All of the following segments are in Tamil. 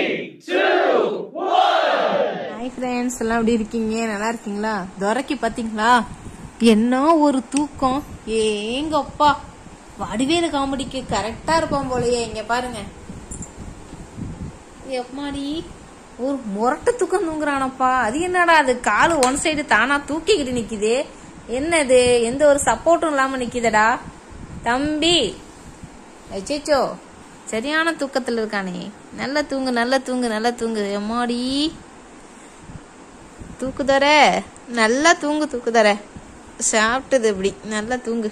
ஹாய் ஃப்ரெண்ட்ஸ், எல்லாம் எப்படி இருக்கீங்க? நல்லா இருக்கீங்களா? துரைக்கு பாத்தீங்களா என்ன ஒரு தூக்கம்! ஏங்கப்பா, வடிவேலு காமெடிக்கு கரெக்டா இருப்பான் போலயே. இங்க பாருங்க, எப்மாடி ஒரு முரட்டு தூக்கம் தூங்குறானப்பா. அது என்னடா, அது காலு ஒன் சைடு தானா தூக்கிக்கிட்டு நிக்குது. என்னது, எந்த ஒரு சப்போர்ட்டும் இல்லாம நிக்குதடா தம்பி. அச்சோ, சரியான தூக்கத்துல இருக்கானே. நல்லா தூங்கு, நல்லா தூங்கு, நல்லா தூங்கு. எம்மாடி தூக்குதர, நல்லா தூங்கு தூக்குதர. சாப்பிட்டது இப்படி நல்லா தூங்கு.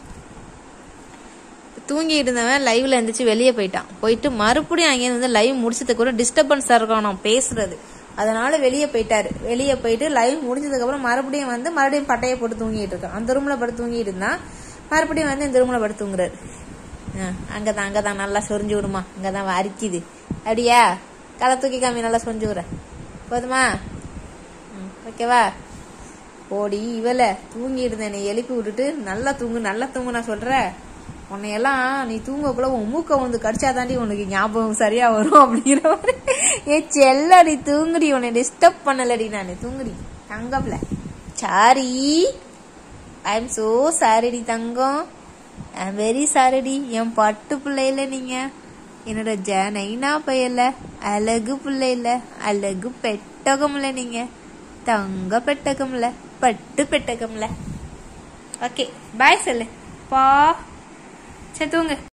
தூங்கிட்டு இருந்தவன் லைவ்ல இருந்துச்சு வெளியே போயிட்டான். போயிட்டு மறுபடியும் அங்கே வந்து லைவ் முடிச்சதுக்கு கூட டிஸ்டர்பன்ஸா இருக்கணும் பேசுறது, அதனால வெளியே போயிட்டாரு. வெளியே போயிட்டு லைவ் முடிஞ்சதுக்கு அப்புறம் மறுபடியும் வந்து மறுபடியும் பட்டையை போட்டு தூங்கிட்டு இருக்கான். அந்த ரூம்ல படுத்து தூங்கிட்டு இருந்தான், மறுபடியும் வந்து இந்த ரூம்ல படுத்து தூங்குறாரு. அங்கதான் நல்லா சொரிஞ்சு விடுமா, அங்கதான் அரிக்குது. அப்படியா? கதை தூக்கி காமி, நல்லா சொரிஞ்சு விடுற. போதுமா? ஓகேவா? ஓடி இவல தூங்கிட்டு இருந்தேன், என்னை எழுப்பி விட்டுட்டு நல்லா தூங்கு நல்லா தூங்கு நான் சொல்ற. உன்னையெல்லாம் நீ தூங்கக்குள்ள உன் மூக்க வந்து கடிச்சா தாண்டி உனக்கு ஞாபகம் சரியா வரும் அப்படிங்கிற மாதிரி. செல்லடி தூங்குடி, உன்னை டிஸ்டர்ப் பண்ணலடி, நானு தூங்குடி தங்கம்ல. சாரி, ஐ எம் சோ சாரிடி தங்கம், ஐ எம் வெரி சாரிடி. என் பட்டு பிள்ளைல நீங்க, என்னோட ஜனைனா பையல, அழகு பிள்ளைல, அழகு பெட்டகம்ல, நீங்க தங்க பெட்டகம்ல, பட்டு பெட்டகம்ல. ஓகே பாய் சொல்லு பா. சரி தூங்கு.